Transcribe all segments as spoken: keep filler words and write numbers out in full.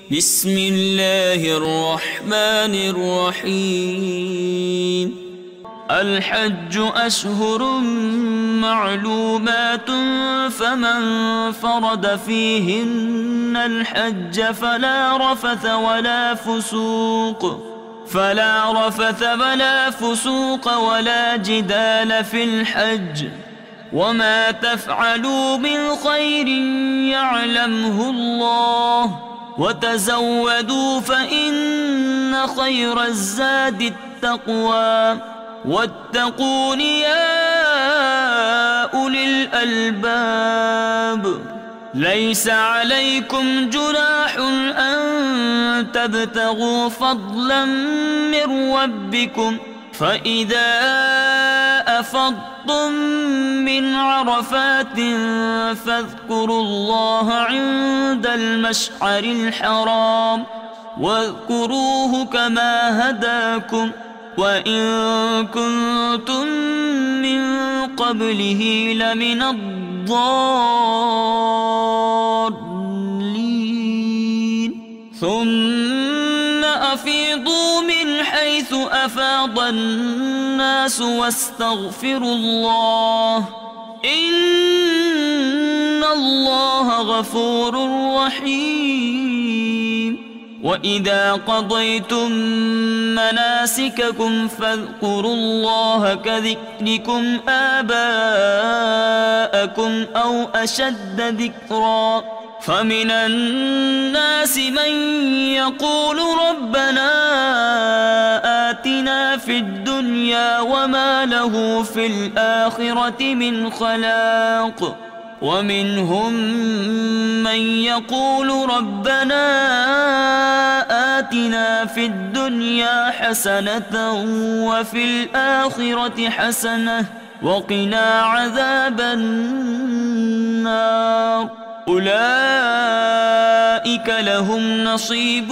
bism-il-lah-ir-rahman-ir-rahim. الحج أشهر معلومات فمن فرد فيهن الحج فلا رفث ولا فسوق فلا رفث ولا فسوق ولا جدال في الحج وما تفعلوا من خير يعلمه الله وتزودوا فإن خير الزاد التقوى واتقون يا أولي الألباب. ليس عليكم جناح أن تبتغوا فضلا من ربكم فإذا أفضتم من عرفات فاذكروا الله عند المشعر الحرام واذكروه كما هداكم وإن كنتم من قبله لمن الضالين. ثم أفيضوا من حيث أفاض الناس واستغفروا الله إن الله غفور رحيم. وإذا قضيتم مناسككم فاذكروا الله كذكركم آباءكم أو أشد ذكرا. فمن الناس من يقول ربنا آتنا في الدنيا وما له في الآخرة من خلاق ومنهم من يقول ربنا آتنا في الدنيا حسنة وفي الآخرة حسنة وقنا عذاب النار. أولئك لهم نصيب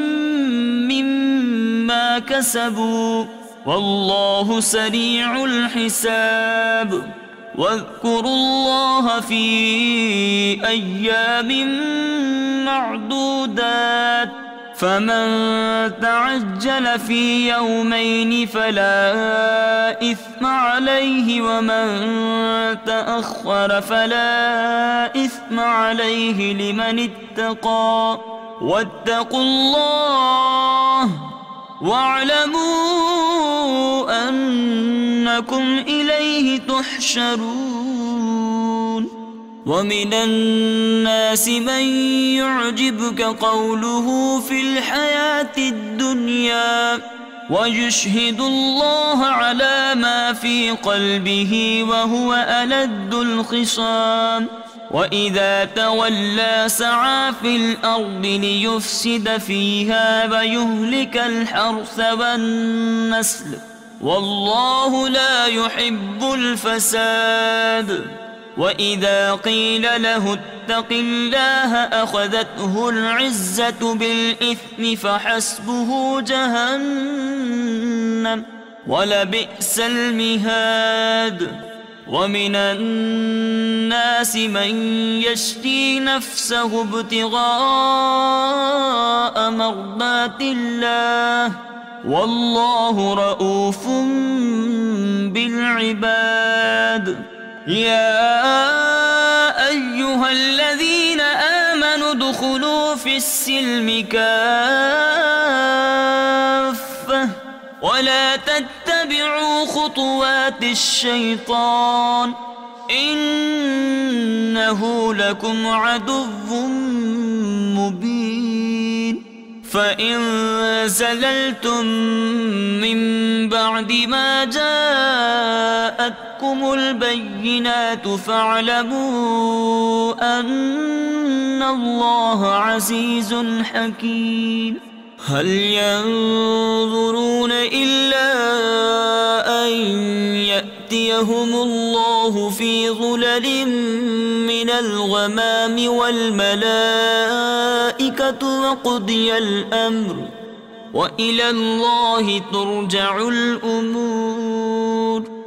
مما كسبوا والله سريع الحساب. واذكروا الله في أيام معدودات فمن تعجل في يومين فلا إثم عليه ومن تأخر فلا إثم عليه لمن اتقى واتقوا الله واعلموا أنكم إليه تحشرون. ومن الناس من يعجبك قوله في الحياة الدنيا ويشهد الله على ما في قلبه وهو ألد الخصام. وإذا تولى سعى في الأرض ليفسد فيها ويهلك الحرث والنسل والله لا يحب الفساد. وإذا قيل له اتق الله أخذته العزة بالإثم فحسبه جهنم ولبئس المهاد. ومن الناس من يشري نفسه ابتغاء مرضات الله والله رؤوف بالعباد. يا أيها الذين آمنوا ادخلوا في السلم كافة ولا تتبعوا خطوات الشيطان إنه لكم عدو مبين. فإن زللتم من بعد ما جاءتكم البينات فاعلموا أن الله عزيز حكيم. هل ينظرون إلا أن يأتيهم الله في ظلل من الغمام والملائكة وقضي الأمر وإلى الله ترجع الأمور.